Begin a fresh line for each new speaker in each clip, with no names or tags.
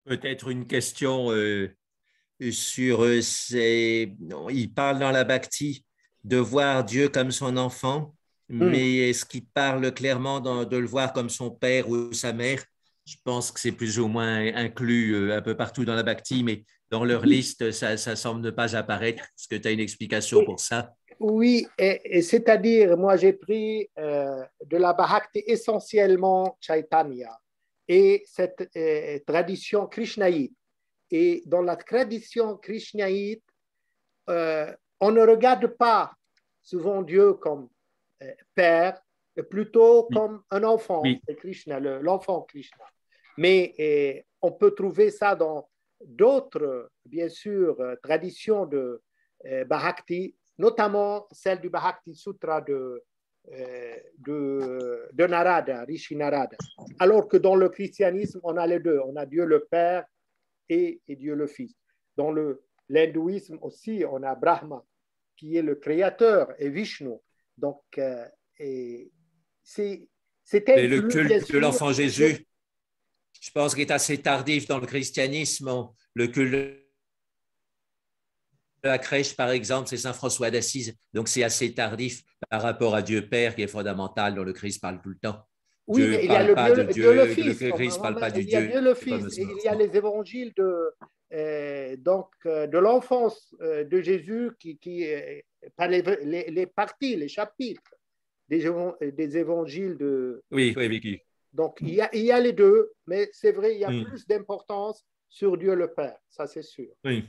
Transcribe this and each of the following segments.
Peut-être une question sur non, il parle dans la Bhakti de voir Dieu comme son enfant,
Hmm.
mais est-ce qu'il parle clairement de le voir comme son père ou sa mère? Je pense que c'est plus ou moins inclus un peu partout dans la Bhakti, mais dans leur liste, ça semble ne pas apparaître. Est-ce que tu as une explication
Et-
pour ça?
oui, et c'est-à-dire, moi j'ai pris de la Bhakti essentiellement Chaitanya et cette tradition krishnaïte. Et dans la tradition krishnaïte, on ne regarde pas souvent Dieu comme père, mais plutôt
Oui,
comme un enfant,
oui,
c'est Krishna, l'enfant Krishna. Mais on peut trouver ça dans d'autres, bien sûr, traditions de Bhakti, notamment celle du Bhakti Sutra de Narada, Rishi Narada. Alors que dans le christianisme, on a les deux. On a Dieu le Père et Dieu le Fils. Dans l'hindouisme aussi, on a Brahma, qui est le créateur, et Vishnu. Donc, c'est
mais le
inclus, bien
culte de
sûr.
l'enfant Jésus, je pense qu'il est assez tardif dans le christianisme. Le culte la crèche, par exemple, c'est Saint François d'Assise. Donc, c'est assez tardif par rapport à Dieu Père, qui est fondamental, dont le Christ parle tout le temps.
Oui,
Dieu
mais
ne
il y a
parle pas de
Dieu le
Dieu, le
Fils.
Christ ne parle pas du
Il y a
Dieu
Dieu le
comme
Fils.
son
Et il y a
enfant.
les évangiles de l'enfance de Jésus par les parties, les chapitres des évangiles
Oui, oui, Vicky.
Donc, il y a les deux, mais c'est vrai, il y a
Mm.
plus d'importance sur Dieu le Père, ça c'est sûr.
Oui,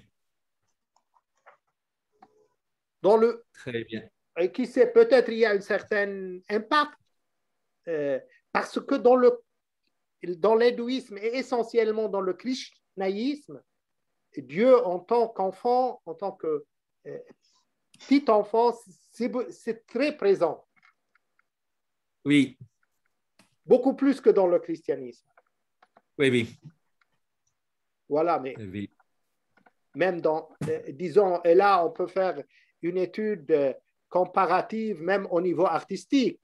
Dans le,
très bien.
et qui sait, peut-être il y a un certain impact, parce que dans l'hindouisme et essentiellement dans le krishnaïsme, Dieu en tant qu'enfant, en tant que euh, petit enfant, c'est très présent,
Oui,
beaucoup plus que dans le christianisme.
oui, oui,
Voilà, mais
oui.
même disons, et là, on peut faire une étude comparative, même au niveau artistique,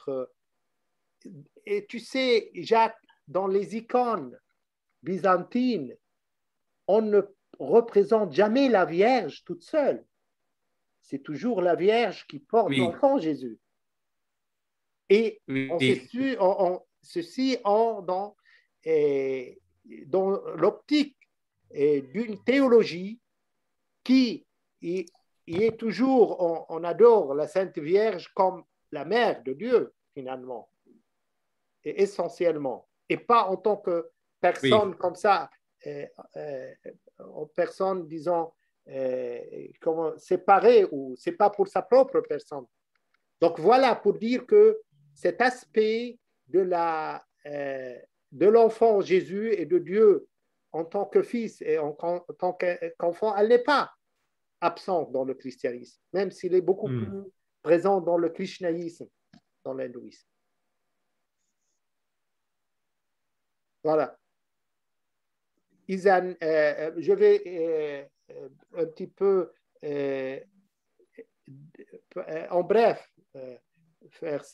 et tu sais, Jacques, dans les icônes byzantines, on ne représente jamais la Vierge toute seule. C'est toujours la Vierge qui porte
Oui,
l'enfant Jésus. Et
oui,
on
oui,
ceci dans l'optique d'une théologie qui est toujours, on adore la Sainte Vierge comme la mère de Dieu, finalement, et essentiellement, et pas en tant que
oui,
personne comme ça, euh, euh, personne, disons, comment, séparée, ou c'est pas pour sa propre personne. Donc voilà, pour dire que cet aspect de l'enfant Jésus et de Dieu en tant que fils et en tant qu'enfant, elle n'est pas absent dans le christianisme, même s'il est beaucoup
mm.
plus présent dans le krishnaïsme, dans l'hindouisme. Voilà. Izan, je vais un petit peu, euh, en bref, faire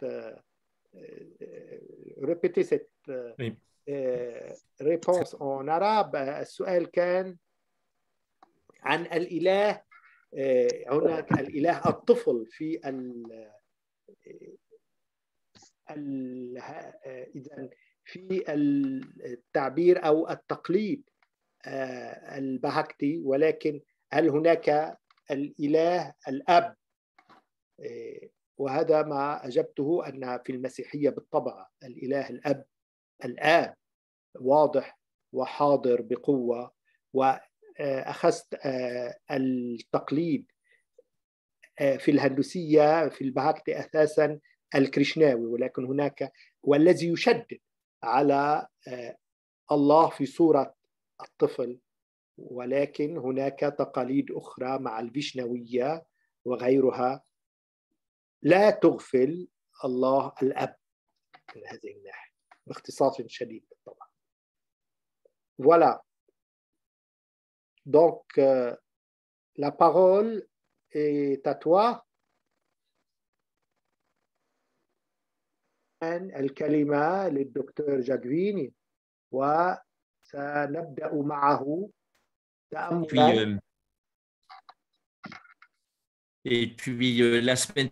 répéter cette
Oui.
réponse en arabe. السؤال كان عن الإله. هناك الإله الطفل في إذا في التعبير أو التقليد البهكتي، ولكن هل هناك الإله الأب؟ وهذا ما أجبته أن في المسيحية بالطبع الإله الأب، الآب واضح وحاضر بقوة. وأخذت التقليد في الهندوسية في البهكتي أساسا الكريشناوي، ولكن هناك والذي يشدد على الله في صورة الطفل، ولكن هناك تقاليد أخرى مع الفيشنوية وغيرها لا تغفل الله الأب من هذه الناحية، باختصار شديد طبعا. Voilà, donc la parole est à toi. الكلمة للدكتور جاكفيني، و سنبدأ معه
Puis,
تأملا.
et puis la semaine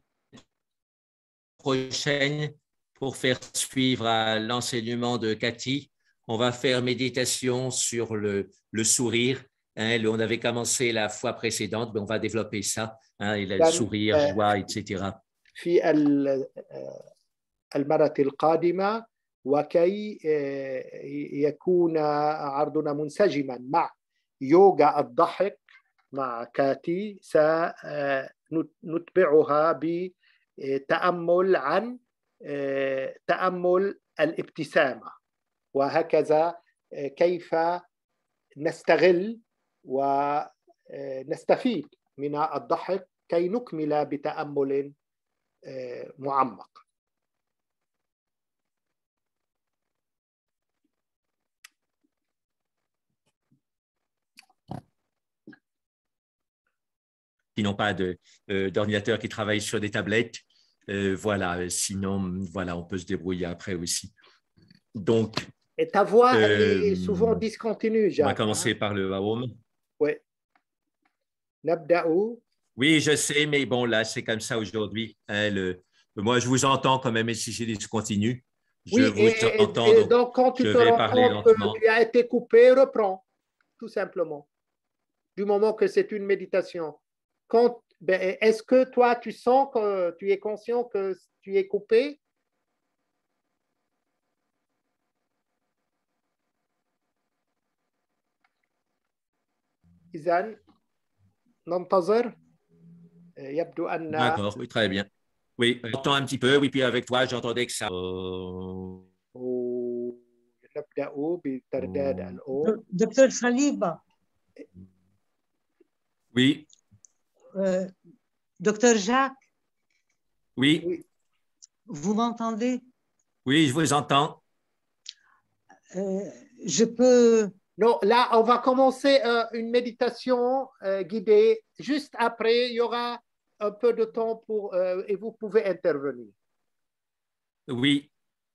prochaine, pour faire suivre à l'enseignement de Cathy, on va faire méditation sur le sourire. Hein, on avait commencé la fois précédente, mais on va développer ça. Hein, et le sourire, joie, etc.
في المرة القادمة وكي يكون عرضنا منسجما مع يوغا الضحك مع كاتي سنتبعها بتأمل عن تأمل الابتسامة، وهكذا كيف نستغل ونستفيد من الضحك كي نكمل بتأمل معمق.
Qui n'ont pas d'ordinateur, qui travaillent sur des tablettes. Voilà, sinon, voilà, on peut se débrouiller après aussi. Donc,
et ta voix est souvent discontinue, Jacques.
On va commencer par le Waom.
Oui.
Oui, je sais, mais bon, là, c'est comme ça aujourd'hui. Hein, moi, je vous entends quand même, et si c'est discontinu, je vous entends,
donc quand tu
je
te
vais
rends
parler
compte
lentement.
que tu as été coupé, reprends, tout simplement. Du moment que c'est une méditation. Est-ce que toi, tu sens que tu es conscient que tu es coupé? إذن ننتظر. يبدو أن
D'accord, oui, très bien. Oui, j'entends un petit peu, oui, puis avec toi, j'entendais que ça.
نبدأ بترداد الأم.
Docteur Saliba.
Oui.
Docteur Jacques.
Oui.
Vous m'entendez?
Oui, je vous entends.
Je peux...
Non, là, on va commencer une méditation guidée. Juste après, il y aura un peu de temps pour et vous pouvez intervenir.
Oui.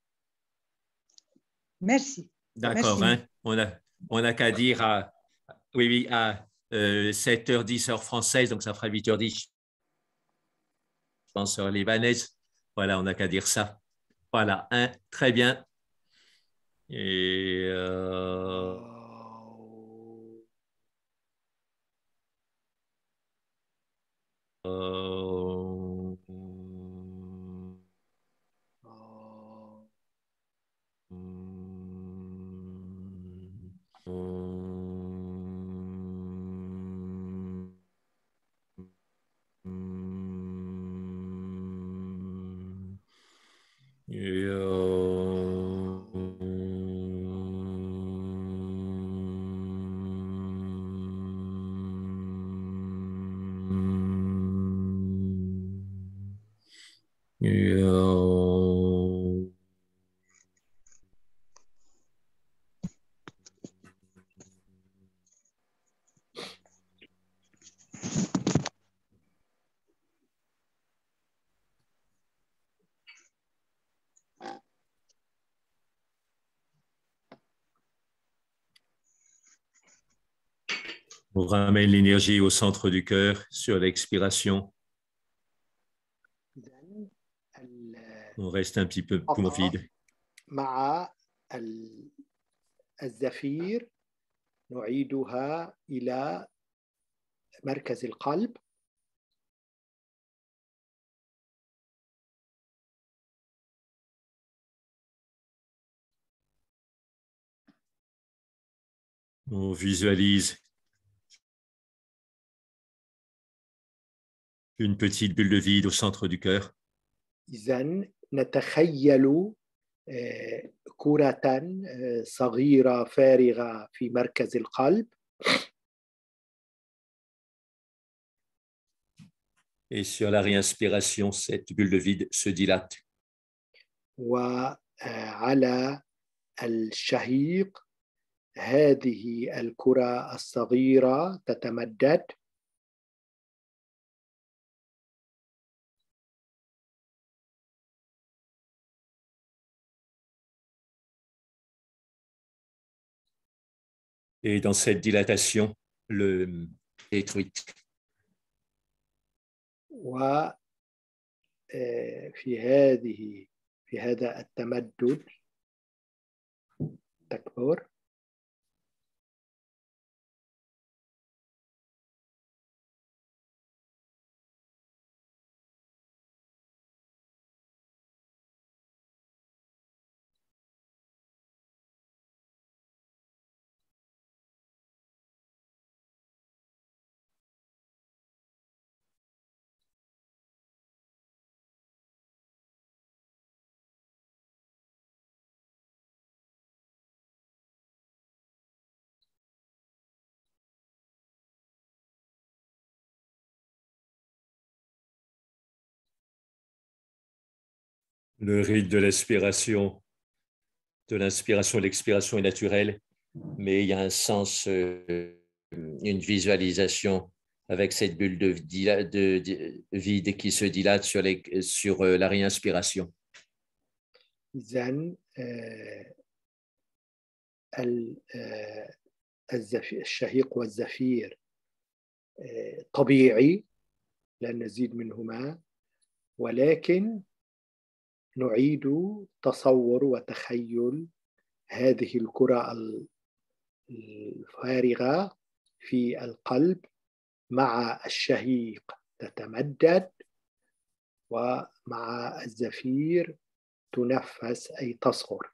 Merci.
D'accord. Hein? On a qu'à dire à 7h10 heure française, donc ça fera 8h10, je pense, heure libanaise. Voilà, on n'a qu'à dire ça. Voilà, hein? Très bien. Et on ramène l'énergie au centre du cœur sur l'expiration. On reste un petit peu poumon vide.
مع الزفير نعيدها إلى مركز القلب.
On visualise une petite bulle de vide au centre du cœur.
إذن نتخيل كرة صغيرة فارغة في مركز القلب.
Et sur la réinspiration, cette bulle de vide se dilate.
وعلى الشهيق هذه الكرة الصغيرة تتمدد.
Et dans cette dilatation, le détruite.
وفي في هذا التمدد تكبر
Le rythme de l'inspiration, l'expiration est naturel, mais il y a un sens, une visualisation avec cette bulle de vide qui se dilate sur la réinspiration.
إذن الشهيق والزفير طبيعي لا نزيد منهما ولكن نعيد تصور وتخيل هذه الكرة الفارغة في القلب مع الشهيق تتمدد ومع الزفير تنفس أي تصغر.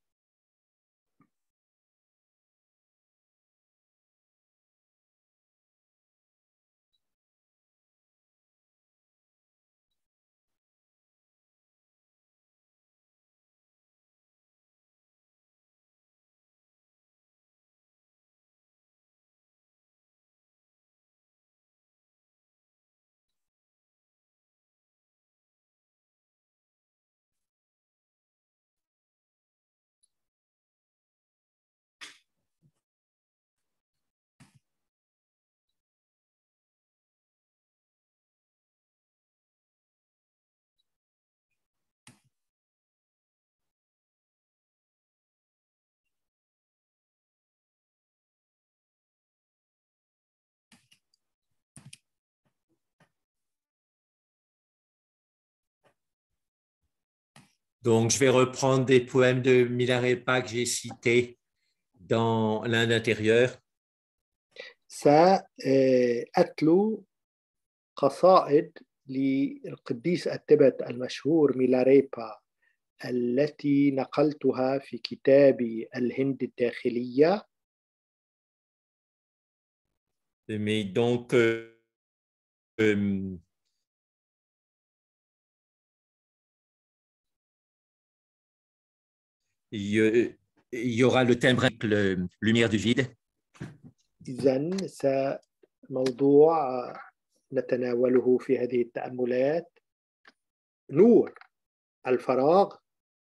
Donc, je vais reprendre des poèmes de Milarepa que j'ai cités dans l'Inde intérieure.
سأتلو قصائد للقديس التبت المشهور ميلاريبا التي نقلتها في كتابي الهند الداخلية.
Mais donc, il y aura le timbre avec la lumière du vide.
إذن موضوع نتناوله في هذه التأملات نور الفراغ.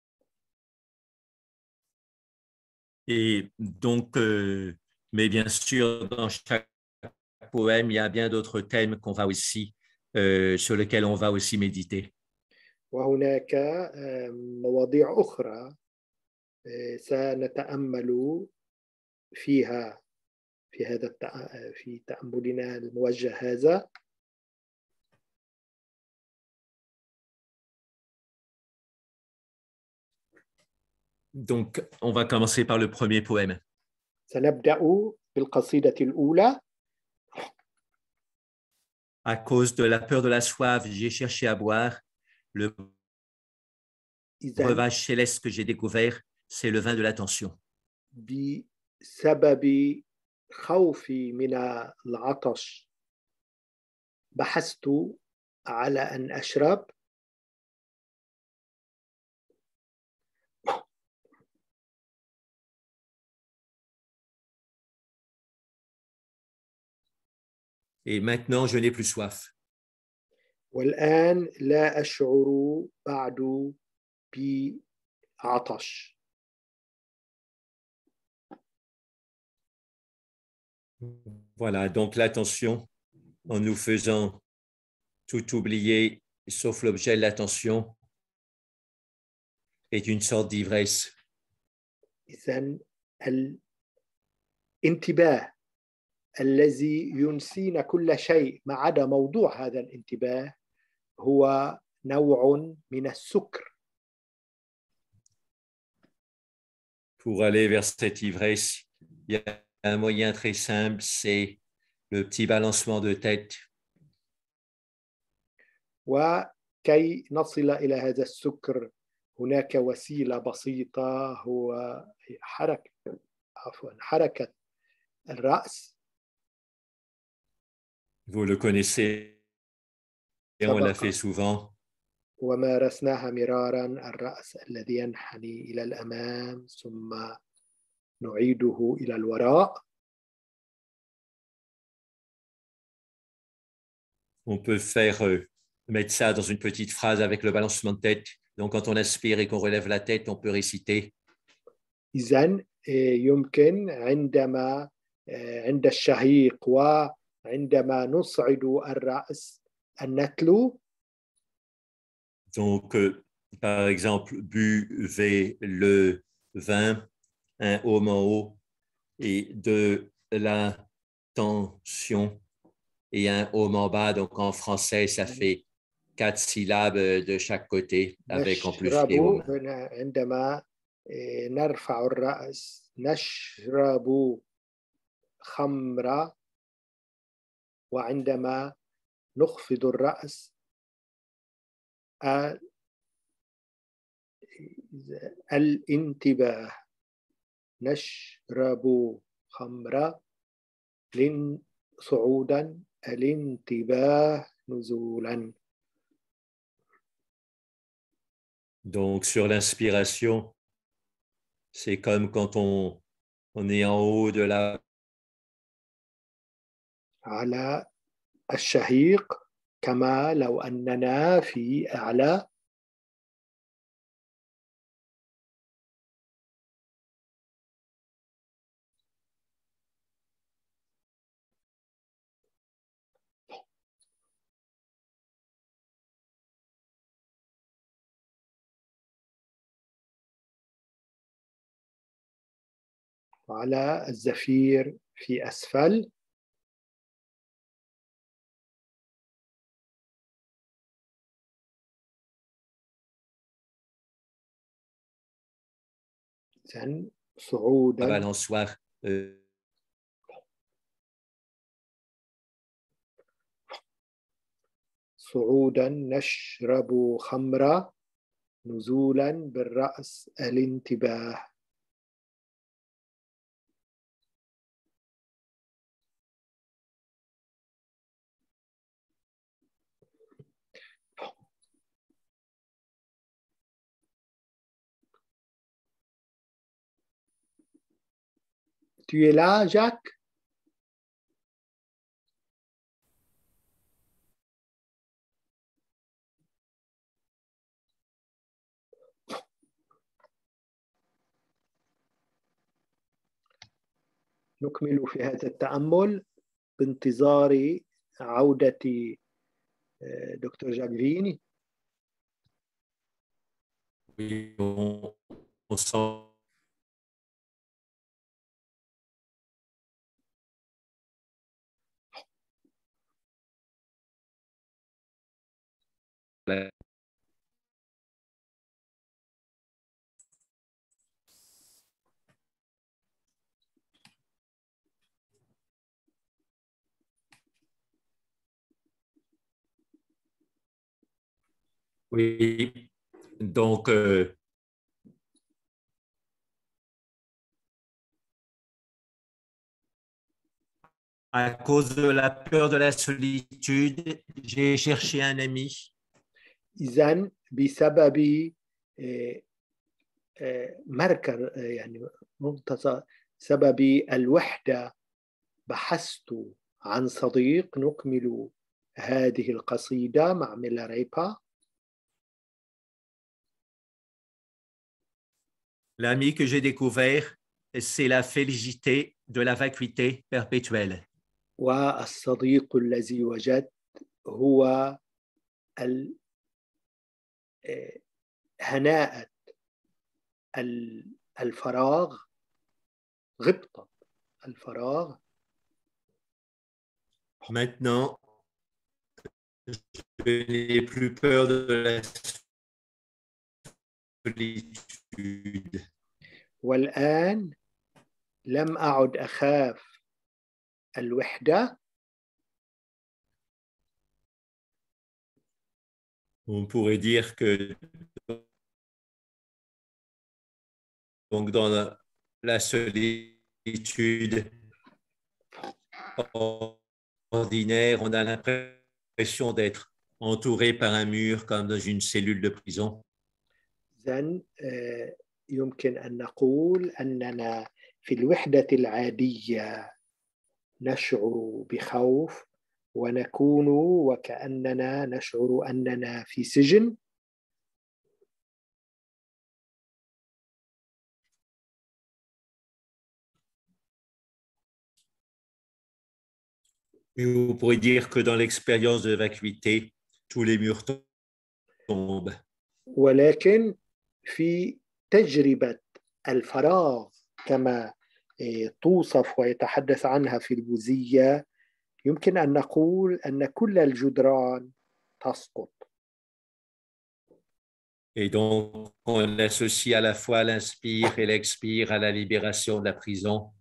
Et donc, mais bien sûr, dans chaque poème, il y a bien d'autres thèmes qu'on va aussi, sur lesquels on va aussi méditer.
وهناك مواضيع أخرى سنتأمل فيها في تأملنا الموجه هذا.
Donc, on va commencer par le premier poème.
سنبدأ بالقصيدة الأولى.
À cause de la peur de la soif, j'ai cherché à boire. Le breuvage céleste que j'ai découvert, c'est le vin de l'attention.
بسبب خوفي من العطش بحثت على أن أشرب.
Et maintenant, je n'ai plus soif.
والآن لا أشعر بعد بعطش.
Voilà, donc l'attention, en nous faisant tout oublier, sauf l'objet de l'attention, est une sorte d'ivresse.
إذن الانتباه الذي ينسينا كل شيء ما عدا موضوع هذا الانتباه هو نوع من السكر.
Pour aller vers cette ivresse, il y a un moyen très simple, c'est le petit balancement de tête.
وكي نصل إلى هذا السكر هناك وسيلة بسيطة هو حركة الرأس.
Vous le connaissez et on l'a fait souvent.
ومارسناها مرارا، الرأس الذي ينحني إلى الأمام ثم نعيده إلى الوراء.
On peut mettre ça dans une petite phrase avec le balancement de tête. Donc, quand on inspire et qu'on relève la tête, on peut réciter.
إذن يمكن عند الشهيق وعندما نصعد الرأس أن نتلو.
Donc, par exemple, buvez le vin, un homme en haut, et de l'attention, et un homme en bas. Donc, en français, ça fait 4 syllabes de chaque côté, avec en plus les hommes.
عندما نرفع الرأس نشرب خمرة، وعندما نخفض الرأس الانتباه. نشرب خمرة صعودا، الانتباه نزولا.
Donc, sur l'inspiration, c'est comme quand on est en haut de la...
على الشهيق كما لو أننا في أعلى. وعلى الزفير في أسفل. صعودا.
balançoire.
صعودا نشرب خمرة، نزولا بالرأس الانتباه. Tu es là, Jacques? نكمل في هذا التأمل بانتظار عودة دكتور جاك فيني.
Oui, on sent la... Oui, donc à cause de la peur de la solitude, j'ai cherché un ami.
إذن بسبب مركز يعني منتصف سبب الوحدة بحثت عن صديق. نكمل هذه القصيدة مع ميلاريبا.
L'ami que j'ai découvert, c'est la félicité de la vacuité perpétuelle.
والصديق الذي وجدت هو هناءة الفراغ، غبطة الفراغ.
Maintenant, je n'ai plus peur de la solitude.
والآن لم أعد أخاف الوحدة.
On pourrait dire que donc dans la solitude ordinaire, on a l'impression d'être entouré par un mur comme dans une cellule de prison.
إذن يمكن أن نقول أننا في الوحدة العادية نشعر بخوف ونكون وكأننا نشعر أننا في سجن.
Mais vous pourrez dire que dans l'expérience de vacuité, tous les murs tombent.
ولكن في تجربة الفراغ كما توصف ويتحدث عنها في البوذية يمكن أن نقول أن كل الجدران تسقط.
Et donc, on associe à la fois l'inspire et l'expire à la libération de la prison.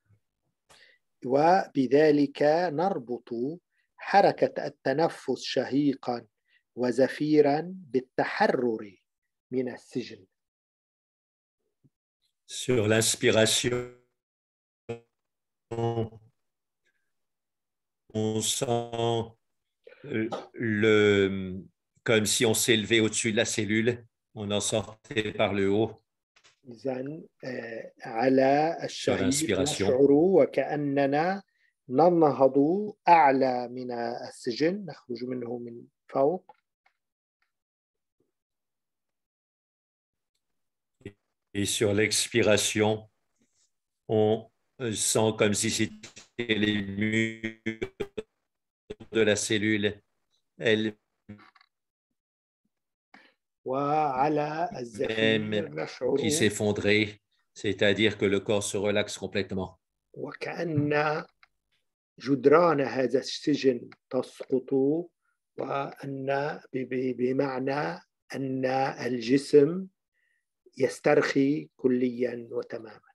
وبذلك نربط حركة التنفس شهيقا وزفيرا بالتحرر من السجن.
Sur l'inspiration, on sent comme si on s'élevait au-dessus de la cellule, on en sortait par le haut.
إذن على
Sur
الشهيق
l'inspiration.
نشعر وكأننا ننهض أعلى من السجن، نخرج منه من فوق.
Et sur l'expiration, on sent comme si c'était les murs de la cellule elle-même
وعلى الزفير نشعر
qui s'effondrait, c'est-à-dire que le corps se relaxe complètement.
وكأن جدران هذا السجن تسقط وأن بمعنى أن الجسم يسترخي كليا وتماما.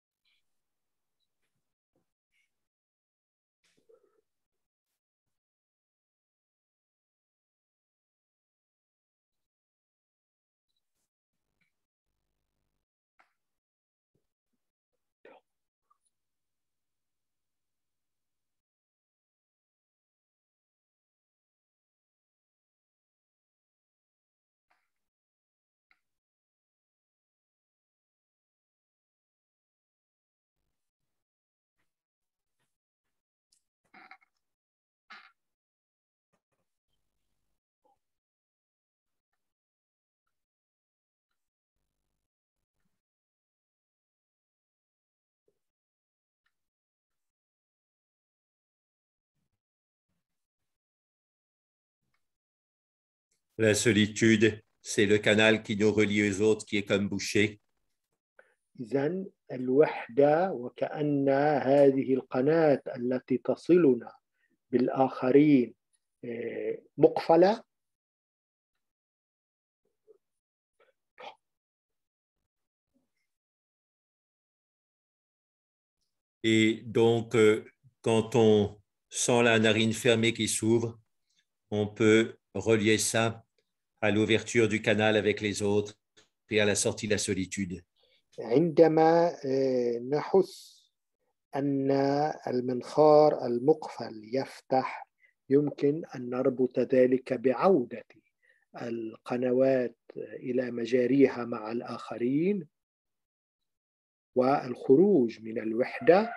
La solitude, c'est le canal qui nous relie aux autres, qui est comme bouché.
إذن الوحدة وكأن هذه القناة التي تصلنا بالآخرين مقفلة.
Et donc, quand on sent la narine fermée qui s'ouvre, on peut relier ça à l'ouverture du canal avec les autres et à la sortie de la solitude.
عندما نحس أن المنخار المقفل يفتح يمكن أن نربط ذلك بعودة القنوات إلى مجاريها مع الآخرين والخروج من الوحدة.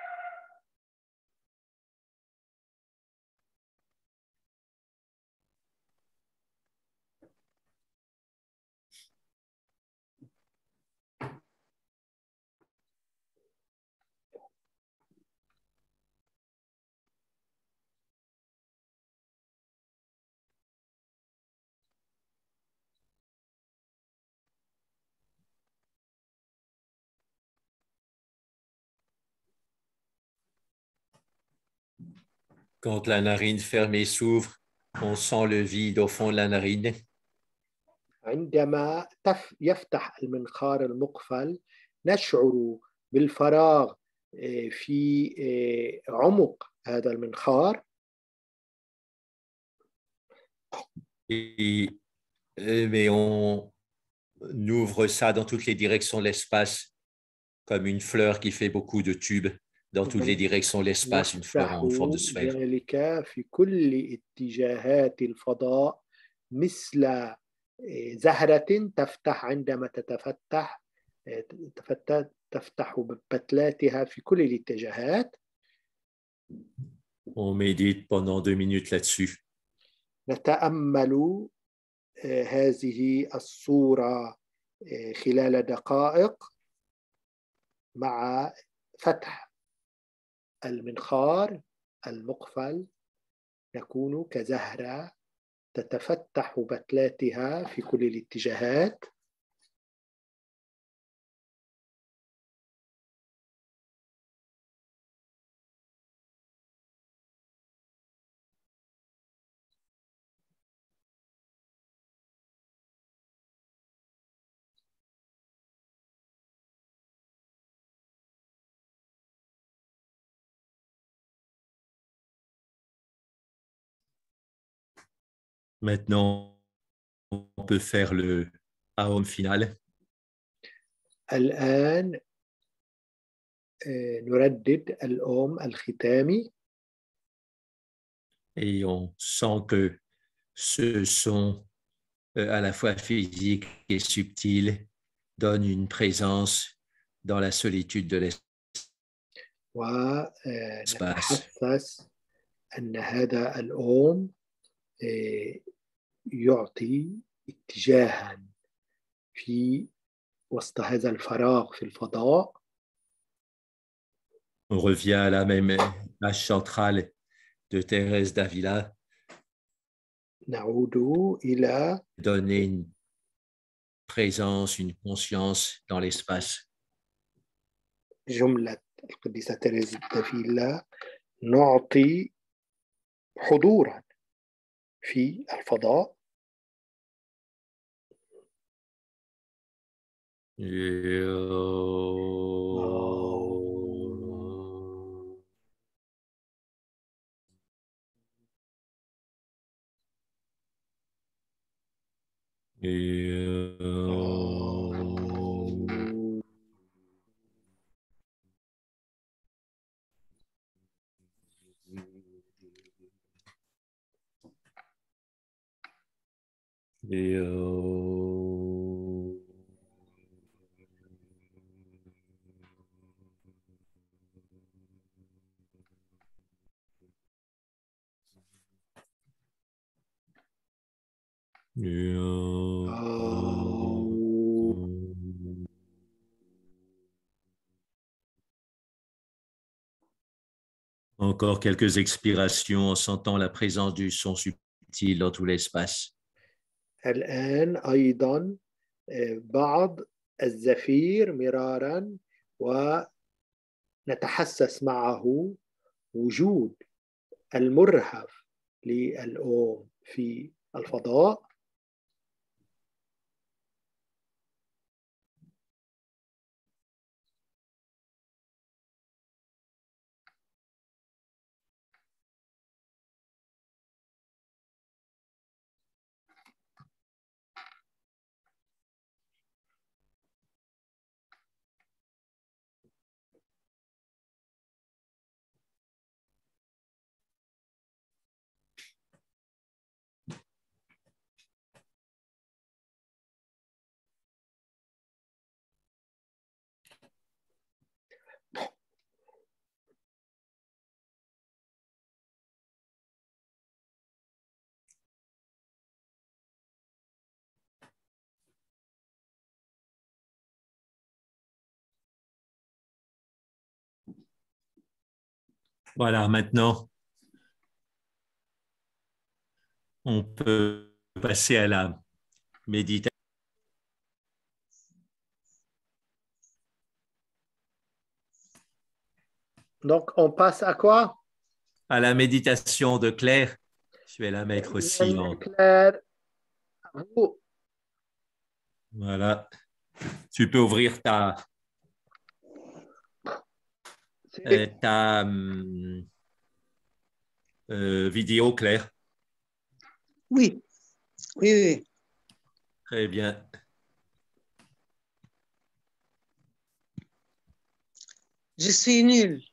Quand la narine fermée s'ouvre, on sent le vide au fond de la narine.
عندما يفتح المنخار المقفل نشعر بالفراغ في عمق هذا المنخار.
Mais on ouvre ça dans toutes les directions de l'espace, comme une fleur qui fait beaucoup de tubes dans toutes les directions de l'espace, une fleur en forme de sphère.
ذلك في كل اتجاهات الفضاء مثل زهرة تفتح عندما تفتح بفتلاتها في كل الاتجاهات.
On médite pendant 2 minutes là-dessus.
نتأمل هذه الصورة خلال دقائق مع فتح المنخار المقفل. نكون كزهرة تتفتح بتلاتها في كل الاتجاهات.
Maintenant, on peut faire le Aum final.
الآن نردد الأم الختامي.
Et on sent que ce son, à la fois physique et subtil, donne une présence dans la solitude de l'espace.
ونتحسس أن هذا الأم يعطي اتجاها في وسط هذا الفراغ في الفضاء.
On revient à la même image centrale de Thérèse d'Avila.
نعود إلى
Donner une présence, une conscience dans l'espace.
جملة القديسة تيريز دافيلا: نعطي حضورا في الفضاء.
Encore quelques expirations en sentant la présence du son subtil dans tout l'espace.
الآن أيضا بعض الزفير مرارا ونتحسس معه وجود المرهف للأم في الفضاء.
Voilà, maintenant, on peut passer à la méditation.
Donc, on passe à quoi?
à la méditation de Claire. Je vais la mettre aussi en...
Claire, vous,
Voilà. Tu peux ouvrir
c'est-
ta vidéo, Claire.
Oui, oui, oui.
Très bien.
Je suis nulle.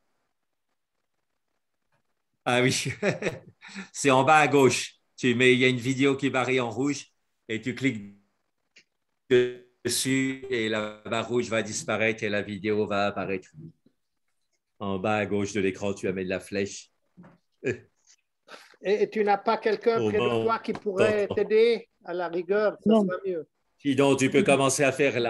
Ah oui, c'est en bas à gauche. Il y a une vidéo qui est barrée en rouge et tu cliques dessus et la barre rouge va disparaître et la vidéo va apparaître. En bas à gauche de l'écran, tu vas mettre la flèche.
et tu n'as pas quelqu'un
Au
près de
bord.
toi qui pourrait t'aider à la rigueur, ça
Non,
sera mieux.
Sinon, tu peux commencer à faire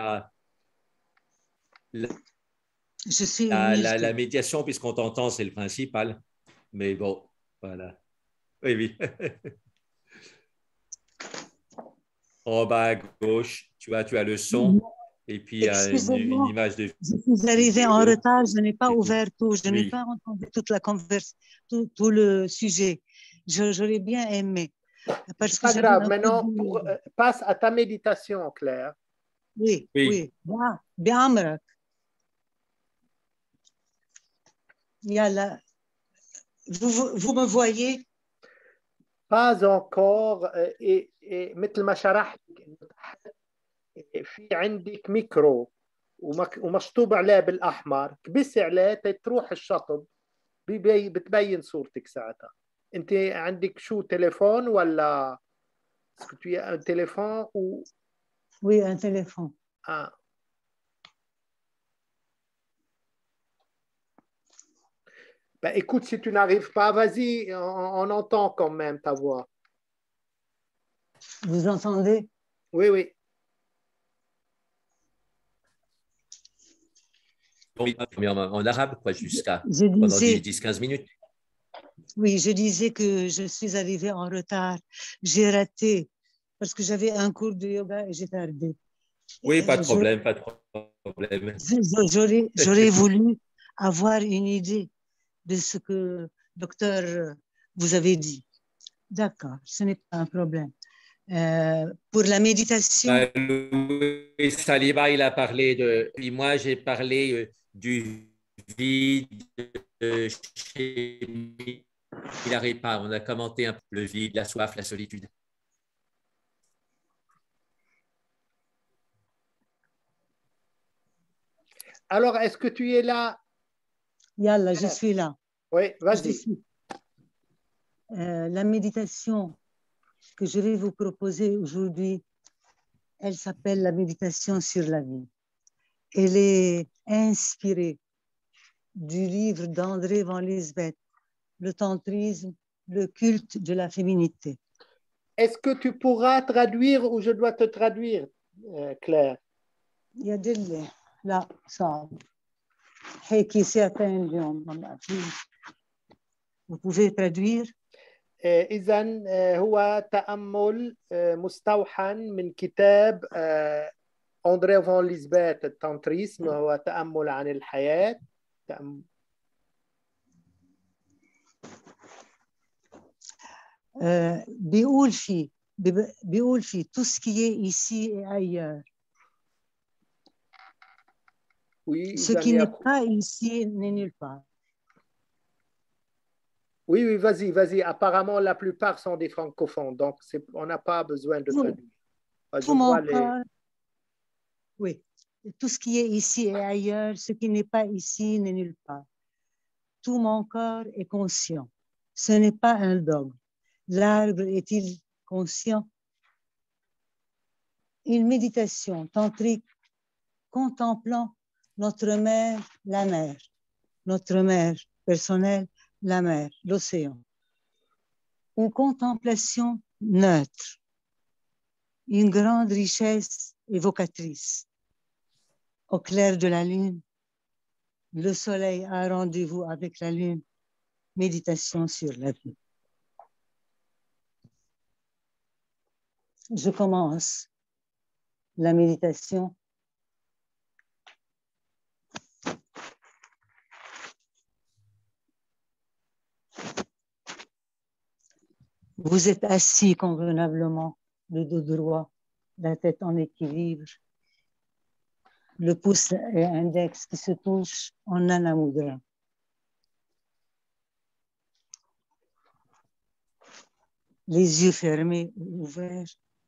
je suis nulle.
la médiation puisqu'on t'entend, c'est le principal. Mais bon, voilà. Oui, oui. En bas à gauche, tu as le son et puis il y a une
Excusez-moi,
image de
je suis arrivée en
vidéo.
retard, je n'ai pas
C'est tout.
ouvert tout, je n'ai
Oui.
pas entendu toute la tout le sujet. J'aurais bien aimé. Parce
C'est
que
pas
j'avais
grave.
un coup
Maintenant,
de...
passe à ta méditation, Claire.
Oui,
Oui.
oui. بعمرك. يلا. Vous me voyez?
Pas encore مثل ما شرحت إنه تحت في عندك ميكرو ومشطوب عليه بالاحمر، كبسي عليه تروح الشطب بتبين صورتك ساعتها. انت عندك شو تليفون ولا تليفون
Oui, un téléphone.
آه. Ben, écoute, si tu n'arrives pas, vas-y, on entend quand même ta voix.
Vous entendez?
Oui, oui.
En arabe, quoi, jusqu'à
Je
pendant
disais,
10-15 minutes.
oui, je disais que je suis arrivée en retard. J'ai raté parce que j'avais un cours de yoga et j'ai tardé.
Oui, pas de
Je-
problème, pas de problème.
J'aurais voulu avoir une idée de ce que docteur vous avez dit. D'accord, ce n'est pas un problème. Pour la méditation,
Louis Saliba, il a parlé de. Et moi, j'ai parlé du vide chez lui. Il n'arrive pas. On a commenté un peu le vide, la soif, la solitude.
Alors, est-ce que tu es là?
Yalla, je suis là.
Oui,
Je
vas-y.
suis. La méditation que je vais vous proposer aujourd'hui, elle s'appelle la méditation sur la vie. Elle est inspirée du livre d'André Van Lisbeth, Le tantrisme, le culte de la féminité.
Est-ce que tu pourras traduire ou je dois te traduire, Claire?
يدل لا صعب هيك ساعتين اليوم والله Vous pouvez traduire
إذا هو تأمل مستوحى من كتاب أندري فون ليزبيت التانتريسم، هو تأمل عن الحياة.
بيقول فيه tout ce qui est ici et ailleurs.
Oui,
Ce qui n'est pas ici n'est nulle part.
Oui, oui, vas-y, vas-y. Apparemment, la plupart sont des francophones, donc on n'a pas besoin de traduire.
Tout mon corps, oui. Tout ce qui est ici et ailleurs, ce qui n'est pas ici n'est nulle part. Tout mon corps est conscient. Ce n'est pas un dogme. L'arbre est-il conscient? Une méditation tantrique contemplant notre mère, la mer, notre mère personnelle, la mer, l'océan. Une contemplation neutre, une grande richesse évocatrice. Au clair de la lune, le soleil a rendez-vous avec la lune, méditation sur la vie. Je commence la méditation. Vous êtes assis convenablement, le dos droit, la tête en équilibre, le pouce et index qui se touchent en Anamudra. Les yeux fermés ou ouverts.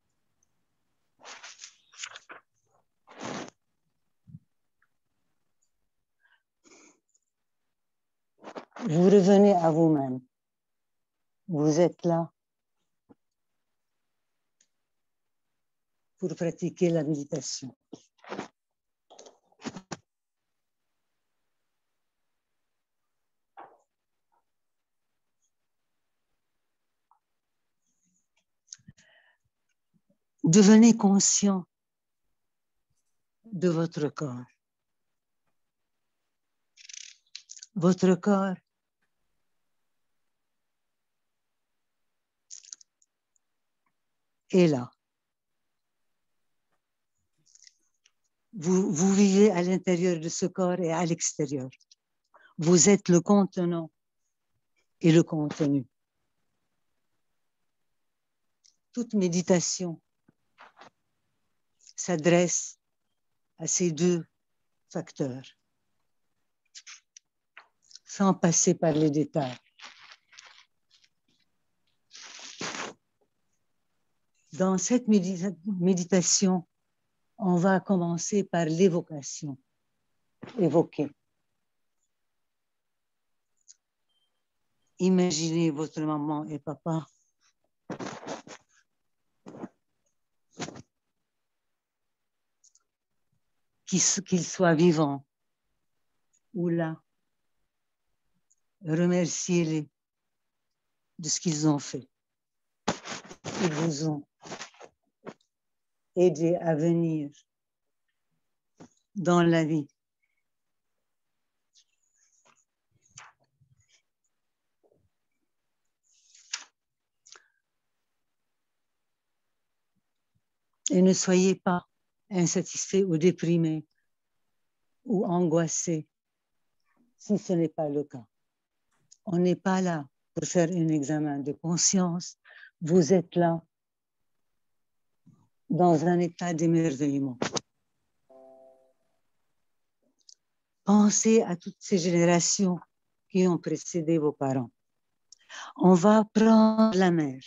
Vous revenez à vous-même. Vous êtes là pour pratiquer la méditation. Devenez conscient de votre corps. Votre corps est là. Vous vivez à l'intérieur de ce corps et à l'extérieur. Vous êtes le contenant et le contenu. Toute méditation s'adresse à ces deux facteurs, sans passer par les détails. Dans cette méditation, on va commencer par l'évocation. Évoquer. Imaginez votre maman et papa qu'ils soient vivants ou là. Remerciez-les de ce qu'ils ont fait. Ils vous ont aidé à venir dans la vie. Et ne soyez pas insatisfait ou déprimé ou angoissé si ce n'est pas le cas. On n'est pas là pour faire un examen de conscience. Vous êtes là dans un état d'émerveillement. Pensez à toutes ces générations qui ont précédé vos parents. On va prendre la mère.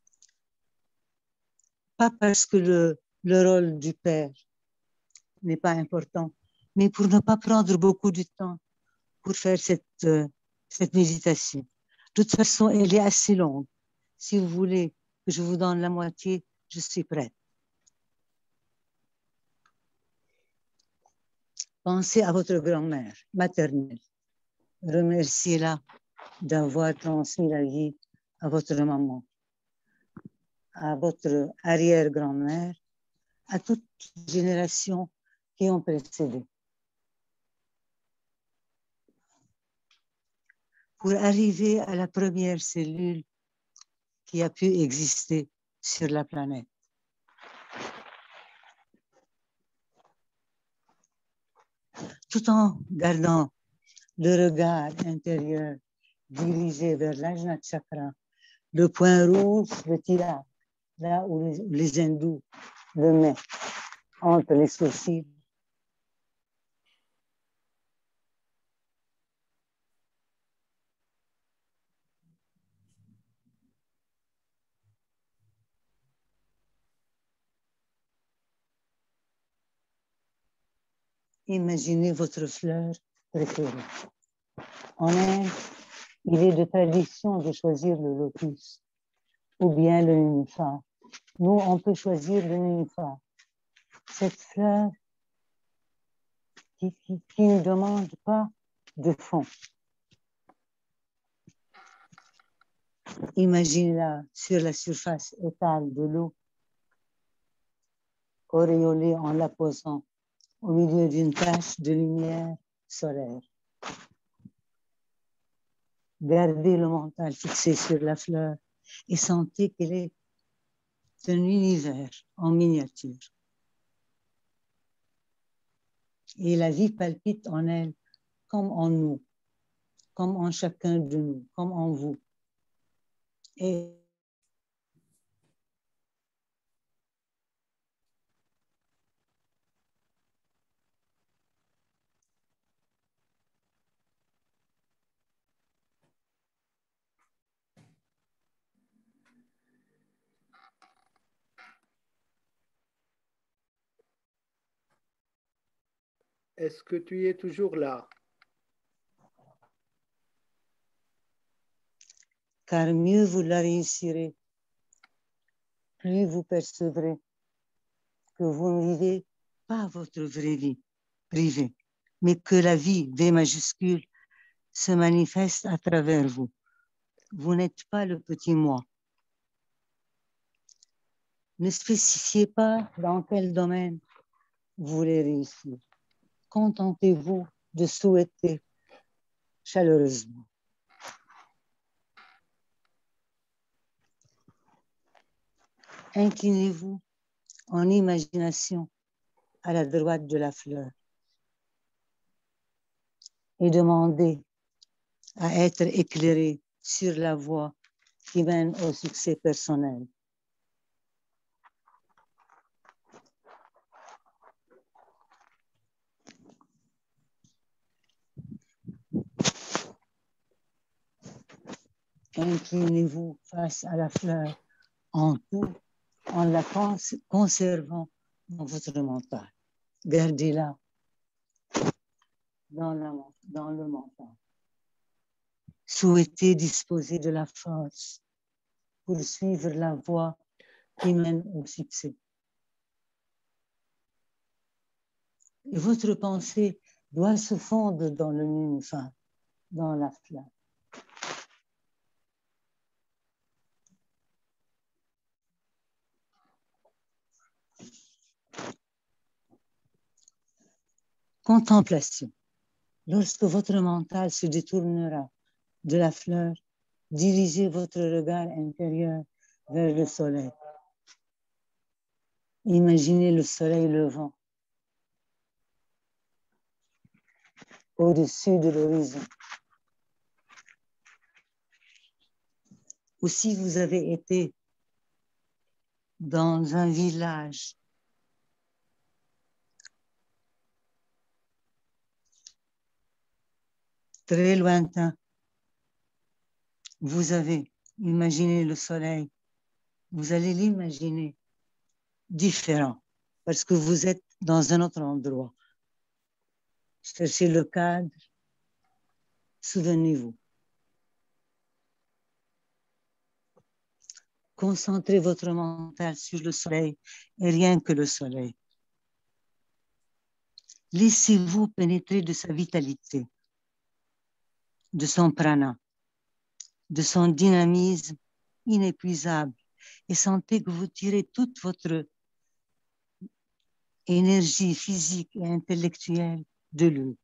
Pas parce que le rôle du père n'est pas important, mais pour ne pas prendre beaucoup de temps pour faire cette méditation. De toute façon, elle est assez longue. Si vous voulez que je vous donne la moitié, je suis prête. Pensez à votre grand-mère maternelle. Remerciez-la d'avoir transmis la vie à votre maman, à votre arrière-grand-mère, à toutes les générations qui ont précédé. Pour arriver à la première cellule qui a pu exister sur la planète. Tout en gardant le regard intérieur dirigé vers l'Ajna Chakra, le point rouge, le tira, là où les hindous le mettent entre les sourcils. Imaginez votre fleur préférée. En Inde, il est de tradition de choisir le lotus ou bien le nénuphar. Nous, on peut choisir le nénuphar. Cette fleur qui ne demande pas de fond. Imaginez-la sur la surface étale de l'eau, auréolée en la posant au milieu d'une tache de lumière solaire. Gardez le mental fixé sur la fleur et sentez qu'elle est un univers en miniature. Et la vie palpite en elle comme en nous, comme en chacun de nous, comme en vous. Et
est-ce que tu es toujours là?
Car mieux vous la réussirez, plus vous percevrez que vous ne vivez pas votre vraie vie privée, mais que la vie, V majuscule, se manifeste à travers vous. Vous n'êtes pas le petit moi. Ne spécifiez pas dans quel domaine vous voulez réussir. Contentez-vous de souhaiter chaleureusement. Inclinez-vous en imagination à la droite de la fleur et demandez à être éclairé sur la voie qui mène au succès personnel. Inclinez-vous face à la fleur en tout, en la conservant dans votre mental. Gardez-la dans le mental. Souhaitez disposer de la force pour suivre la voie qui mène au succès. Et votre pensée doit se fondre dans le nénuphar, dans la flamme. Contemplation. Lorsque votre mental se détournera de la fleur, dirigez votre regard intérieur vers le soleil. Imaginez le soleil levant au-dessus de l'horizon. Ou si vous avez été dans un village très lointain, vous avez imaginé le soleil, vous allez l'imaginer différent parce que vous êtes dans un autre endroit. Cherchez le cadre, souvenez-vous. Concentrez votre mental sur le soleil et rien que le soleil. Laissez-vous pénétrer de sa vitalité, de son prana, de son dynamisme inépuisable et sentez que vous tirez toute votre énergie physique et intellectuelle de lui.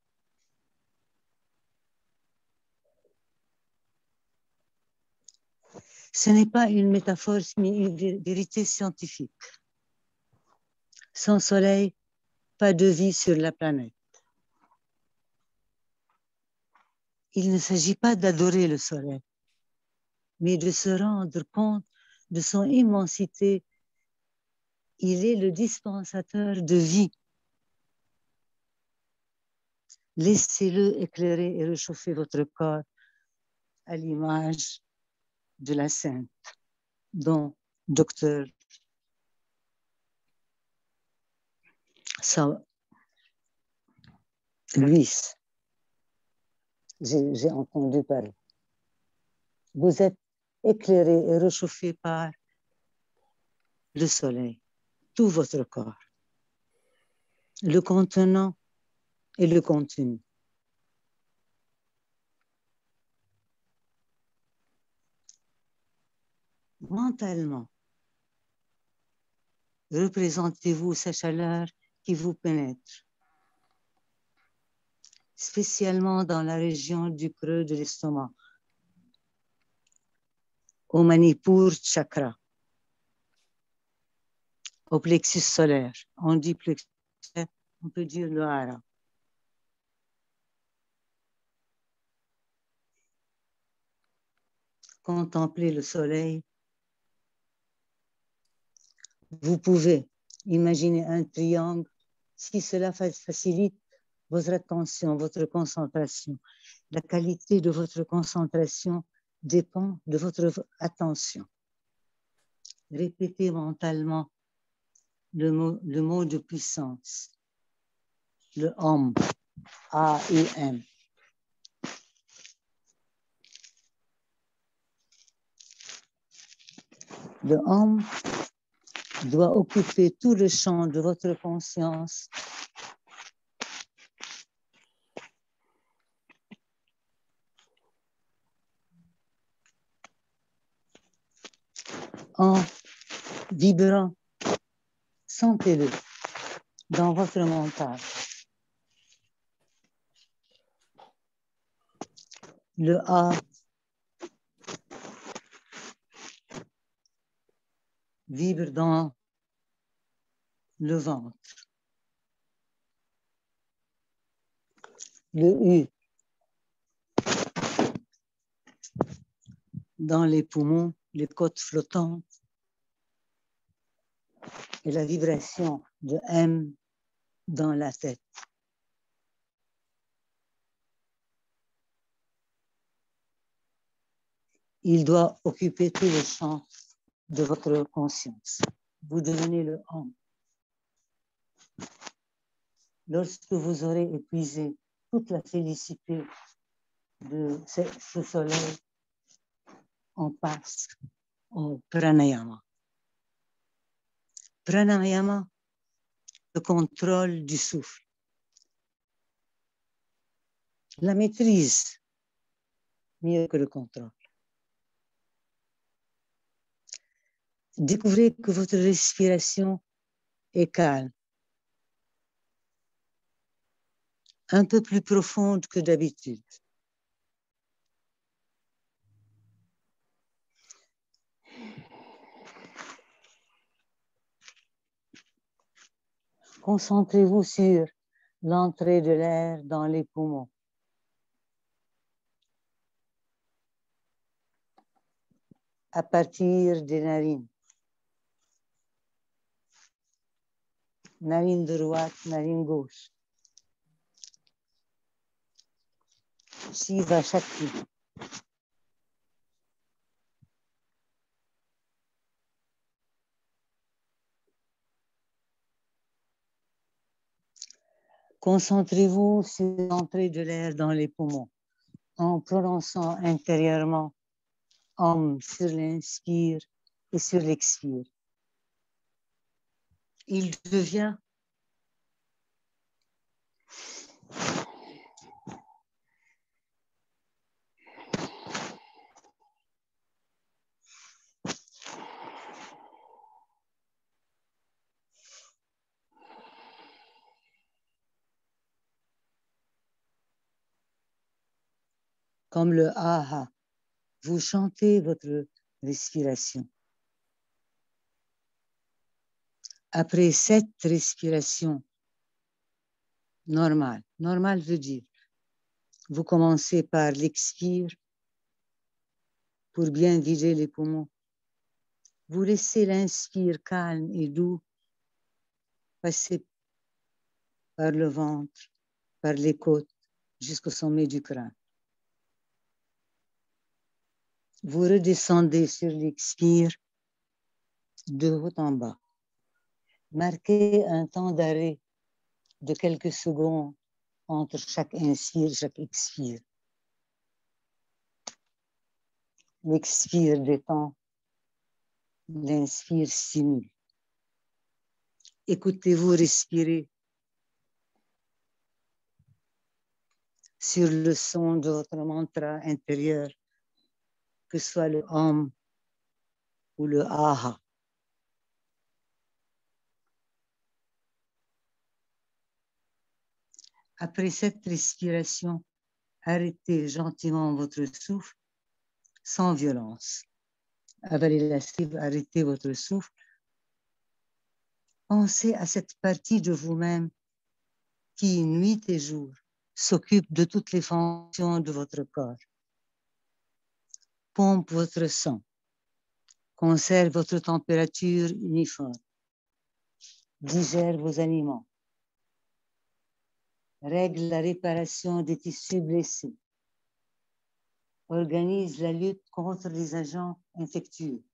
Ce n'est pas une métaphore, mais une vérité scientifique. Sans soleil, pas de vie sur la planète. Il ne s'agit pas d'adorer le soleil, mais de se rendre compte de son immensité. Il est le dispensateur de vie. Laissez-le éclairer et réchauffer votre corps à l'image de la sainte, dont Dr. Luis, j'ai entendu parler. Vous êtes éclairé et réchauffé par le soleil, tout votre corps, le contenant et le contenu. Mentalement, représentez-vous sa chaleur qui vous pénètre, spécialement dans la région du creux de l'estomac, au Manipur chakra, au plexus solaire. On dit plexus, on peut dire le hara. Contemplez le soleil. Vous pouvez imaginer un triangle si cela facilite votre attention, votre concentration. La qualité de votre concentration dépend de votre attention. Répétez mentalement le mot de puissance. le homme, A-I-M. Le homme doit occuper tout le champ de votre conscience en vibrant. Sentez-le dans votre mental. Le A vibre dans le ventre. Le U dans les poumons, les côtes flottantes. Et la vibration de M dans la tête. Il doit occuper tout le champ de votre conscience. Vous devenez le homme. Lorsque vous aurez épuisé toute la félicité de ce soleil, on passe au pranayama. Pranayama, le contrôle du souffle. La maîtrise, mieux que le contrôle. Découvrez que votre respiration est calme, un peu plus profonde que d'habitude. Concentrez-vous sur l'entrée de l'air dans les poumons. À partir des narines. Narine droite, narine gauche. Shiva Shakti. Concentrez-vous sur l'entrée de l'air dans les poumons en prononçant intérieurement Om sur l'inspire et sur l'expire. Il devient comme le aha. Vous chantez votre respiration. Après cette respiration normale, normale veut dire, vous commencez par l'expire pour bien vider les poumons. Vous laissez l'inspire calme et doux passer par le ventre, par les côtes, jusqu'au sommet du crâne. Vous redescendez sur l'expire de haut en bas. Marquez un temps d'arrêt de quelques secondes entre chaque inspire et chaque expire. L'expire détend, l'inspire stimule. Écoutez-vous respirer sur le son de votre mantra intérieur, que ce soit le Om ou le Aha. Après cette respiration, arrêtez gentiment votre souffle sans violence. Avalez la salive, arrêtez votre souffle. Pensez à cette partie de vous-même qui, nuit et jour, s'occupe de toutes les fonctions de votre corps. Pompe votre sang, conserve votre température uniforme, digère vos aliments, règle la réparation des tissus blessés, organise la lutte contre les agents infectieux.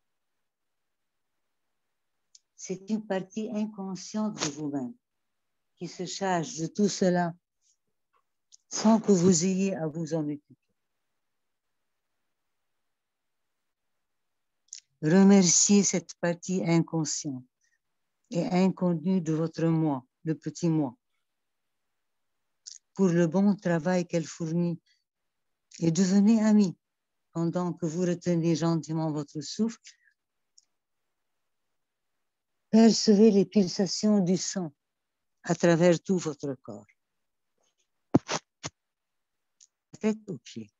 C'est une partie inconsciente de vous-même qui se charge de tout cela sans que vous ayez à vous en occuper. Remerciez cette partie inconsciente et inconnue de votre moi, le petit moi, pour le bon travail qu'elle fournit et devenez amis pendant que vous retenez gentiment votre souffle. Percevez les pulsations du sang à travers tout votre corps, tête aux pieds.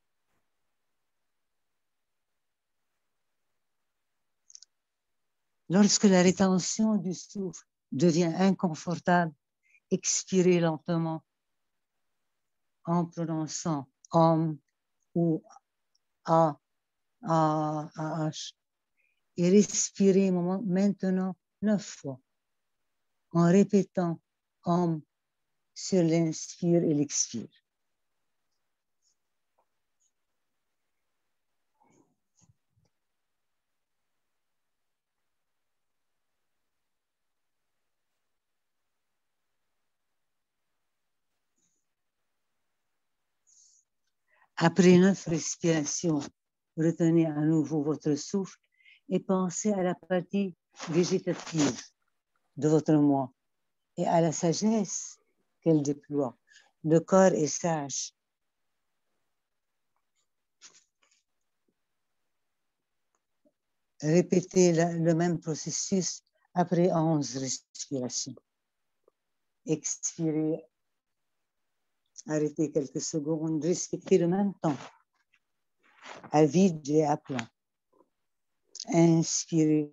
Lorsque la rétention du souffle devient inconfortable, expirez lentement en prononçant Om ou A, H et respirez maintenant 9 fois en répétant Om sur l'inspire et l'expire. Après 9 respirations, retenez à nouveau votre souffle et pensez à la partie végétative de votre moi et à la sagesse qu'elle déploie. Le corps est sage. Répétez le même processus après 11 respirations. Expirez, arrêtez quelques secondes, respectez le même temps, à vide et à plein. Inspirez.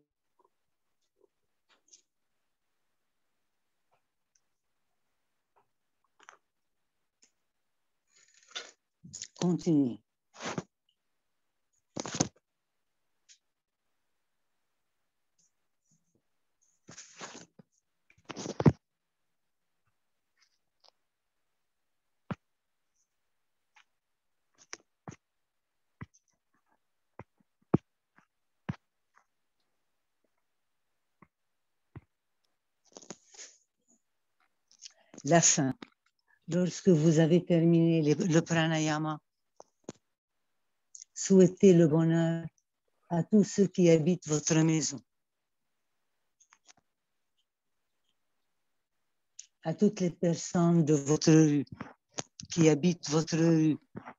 Continuez. La fin. Lorsque vous avez terminé le pranayama, souhaitez le bonheur à tous ceux qui habitent votre maison, à toutes les personnes de votre rue, qui habitent votre rue,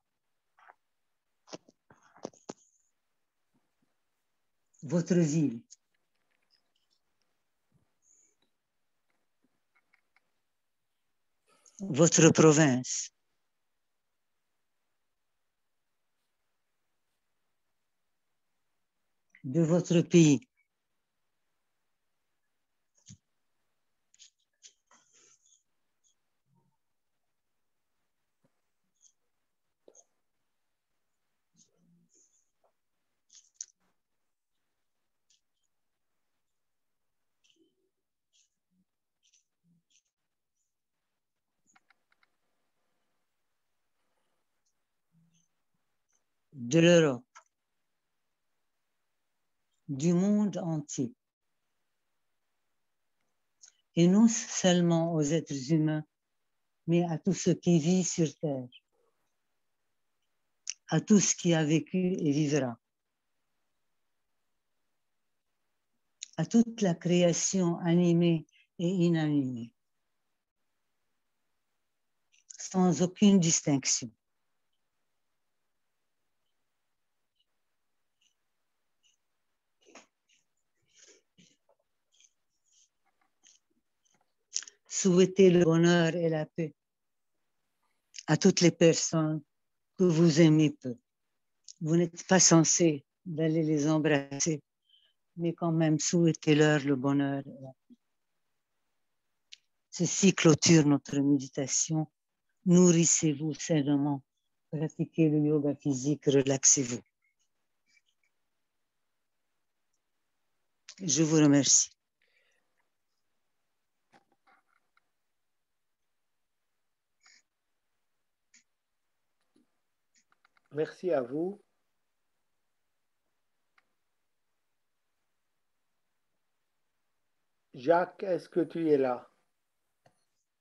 votre ville. Votre province. De votre pays. De l'Europe. Du monde entier. Et non seulement aux êtres humains, mais à tout ce qui vit sur Terre, à tout ce qui a vécu et vivra, à toute la création animée et inanimée, sans aucune distinction. Souhaitez le bonheur et la paix à toutes les personnes que vous aimez peu. Vous n'êtes pas censé d'aller les embrasser, mais quand même souhaitez-leur le bonheur et la paix. Ceci clôture notre méditation. Nourrissez-vous sainement, pratiquez le yoga physique, relaxez-vous. Je vous remercie.
Merci à vous. Jacques, est-ce que tu es là?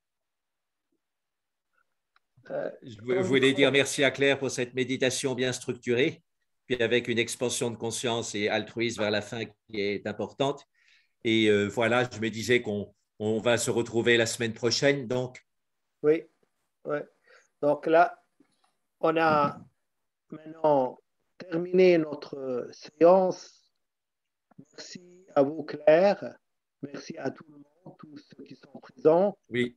Je voulais dire merci à Claire pour cette méditation bien structurée, puis avec une expansion de conscience et altruisme vers la fin qui est importante. Et voilà, je me disais qu'on va se retrouver la semaine prochaine. Donc,
Oui, oui. Donc là, on a maintenant terminé notre séance. Merci à vous, Claire. Merci à tout le monde, tous ceux qui sont présents.
oui,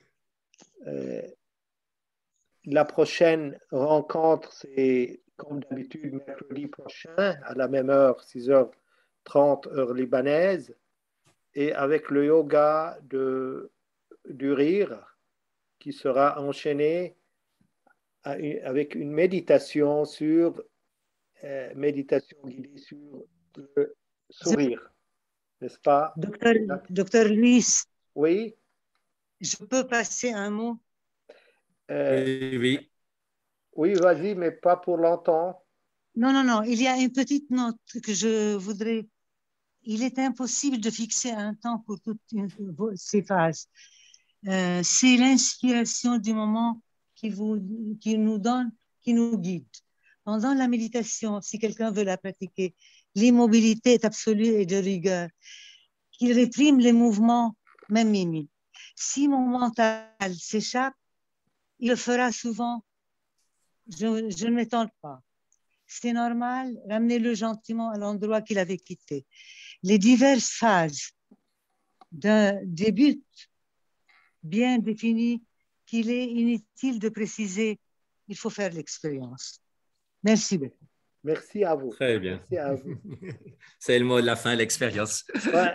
La prochaine rencontre, c'est comme d'habitude mercredi prochain à la même heure, 6h30 heure libanaise, et avec le yoga du rire qui sera enchaîné avec une méditation méditation guidée sur le sourire, n'est-ce pas?
Docteur Luis,
Oui.
je peux passer un mot?
oui, oui.
Oui, vas-y, mais pas pour longtemps.
Non, non, non. Il y a une petite note que je voudrais. Il est impossible de fixer un temps pour toutes ces phases. C'est l'inspiration du moment qui nous donne, qui nous guide. Pendant la méditation, si quelqu'un veut la pratiquer, l'immobilité est absolue et de rigueur. Il réprime les mouvements, même minimes. Si mon mental s'échappe, il le fera souvent. Je ne m'étonne pas. C'est normal, ramenez-le gentiment à l'endroit qu'il avait quitté. Les diverses phases des buts bien définis qu'il est inutile de préciser, il faut faire l'expérience. Merci beaucoup.
Merci à vous.
Très bien.
Merci à vous.
C'est le mot de la fin, l'expérience.
Ouais.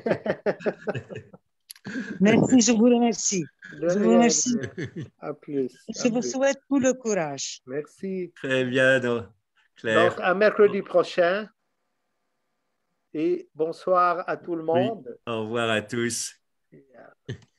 Merci, je vous remercie. Je vous remercie.
À plus.
Je vous souhaite tout le courage.
Merci.
Très bien, Claire.
Donc, à mercredi prochain. Et bonsoir à tout le monde.
Oui. Au revoir à tous.